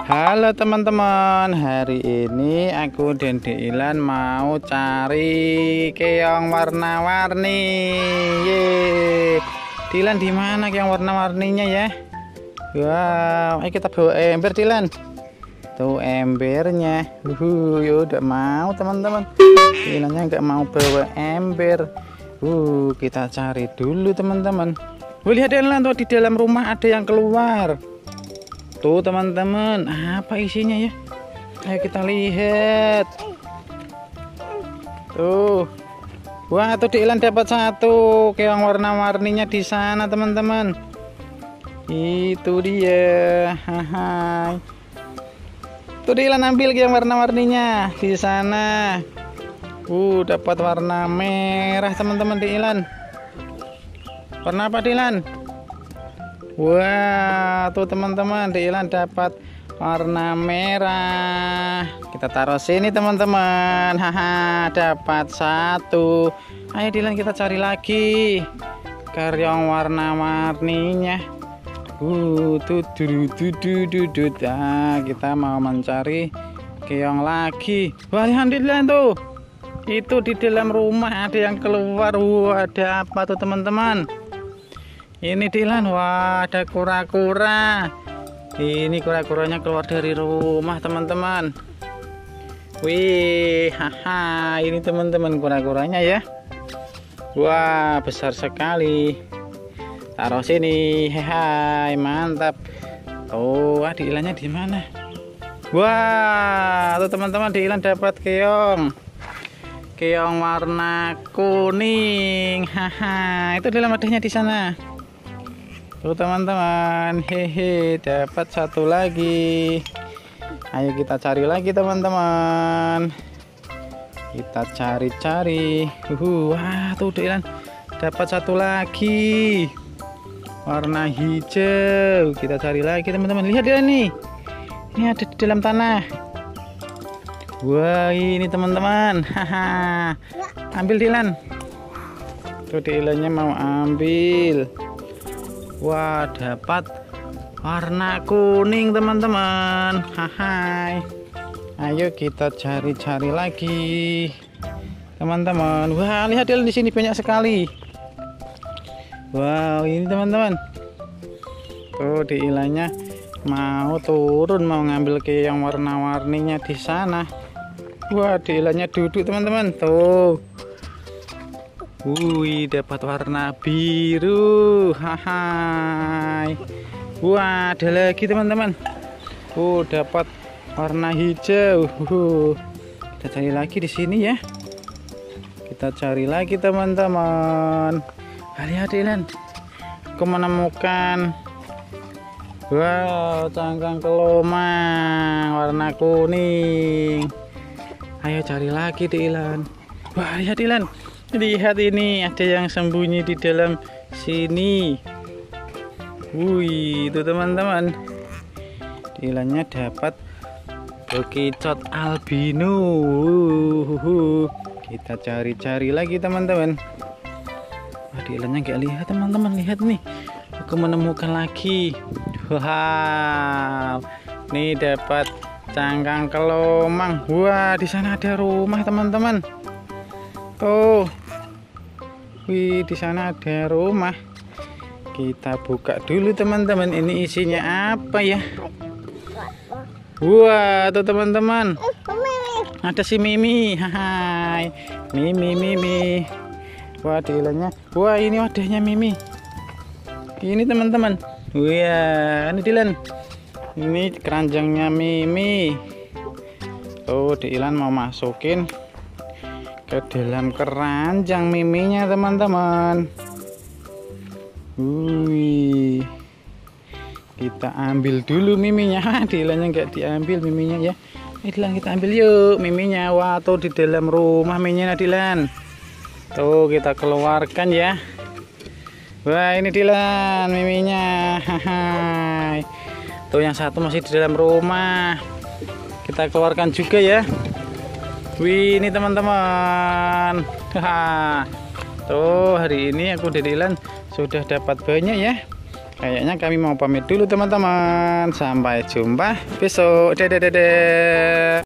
Halo teman-teman, hari ini aku dan Dilan mau cari keong warna-warni. Dilan di mana keong warna-warninya ya? Wow, ayo kita bawa ember Dilan. Tuh embernya. Ya udah mau teman-teman. Dilannya nggak mau bawa ember. Kita cari dulu teman-teman. Lihat Dilan tuh di dalam rumah ada yang keluar. Tuh teman-teman, apa isinya ya? Ayo kita lihat. Tuh, wah tuh Dilan dapat satu keong warna-warninya di sana teman-teman. Itu dia. Hai. Tuh Dilan ambil keong warna-warninya di sana. Dapat warna merah teman-teman Dilan. Warna apa Dilan? Wah, tuh teman-teman, Dilan dapat warna merah. Kita taruh sini teman-teman. Haha, dapat satu. Ayo Dilan kita cari lagi keong warna-warninya. Kita mau mencari keong lagi. Wah, lihat Dilan tuh. Itu di dalam rumah ada yang keluar. Ada apa tuh teman-teman? Ini Dilan, wah ada kura-kura. Ini kura-kuranya keluar dari rumah teman-teman. Wih, haha, ini teman-teman kura-kuranya ya. Wah, besar sekali. Taruh sini, hai, mantap. Oh, Dilannya di mana? Wah, tuh teman-teman Dilan dapat keong warna kuning. Haha, itu dalam wadahnya di sana. Tuh teman-teman, hehe, dapat satu lagi. Ayo kita cari lagi teman-teman. Kita cari-cari. Wah, tuh Dilan dapat satu lagi warna hijau. Kita cari lagi teman-teman. Lihat Dilan nih, ini ada di dalam tanah. Wah, ini teman-teman. Haha, ambil Dilan. Tuh Dilannya mau ambil. Wah, dapat warna kuning teman-teman. Hai. Ayo kita cari-cari lagi teman-teman. Wah, lihat di sini banyak sekali. Wow, ini teman-teman. Tuh Dilannya mau turun, mau ngambil keong warna-warninya di sana. Wah, Dilannya duduk teman-teman. Tuh. Dapat warna biru. Hai. Wah, ada lagi teman-teman. Dapat warna hijau. Kita cari lagi di sini ya. Kita cari lagi teman-teman. Lihat Dilan, aku menemukan cangkang kelomang warna kuning. Ayo cari lagi Dilan. Wah, lihat Dilan. Lihat ini, ada yang sembunyi di dalam sini. Itu teman-teman. Dilannya dapat bekicot albino. Kita cari-cari lagi teman-teman. Wah, Dilannya nggak lihat teman-teman. Lihat nih, aku menemukan lagi. Wow, nih dapat cangkang kelomang. Wah, di sana ada rumah teman-teman. Tuh. Di sana ada rumah. Kita buka dulu teman-teman. Ini isinya apa ya? Wah, tuh teman-teman. Ada si Mimi. Hai. Mimi. Wah, Dilannya. Wah, ini wadahnya Mimi. Ini teman-teman. Wah, ini Dilan. Ini keranjangnya Mimi. Tuh, Dilan mau masukin ke dalam keranjang miminya teman-teman. Kita ambil dulu miminya. Dilannya nggak diambil miminya ya. Dilan, kita ambil yuk miminya. Wah, tuh di dalam rumah miminya Dilan. Tuh kita keluarkan ya. Wah, ini Dilan miminya. Hai. Tuh yang satu masih di dalam rumah. Kita keluarkan juga ya. Ini teman-teman. Tuh hari ini aku dan Dilan sudah dapat banyak ya Kayaknya kami mau pamit dulu teman-teman. Sampai jumpa besok. Dadah.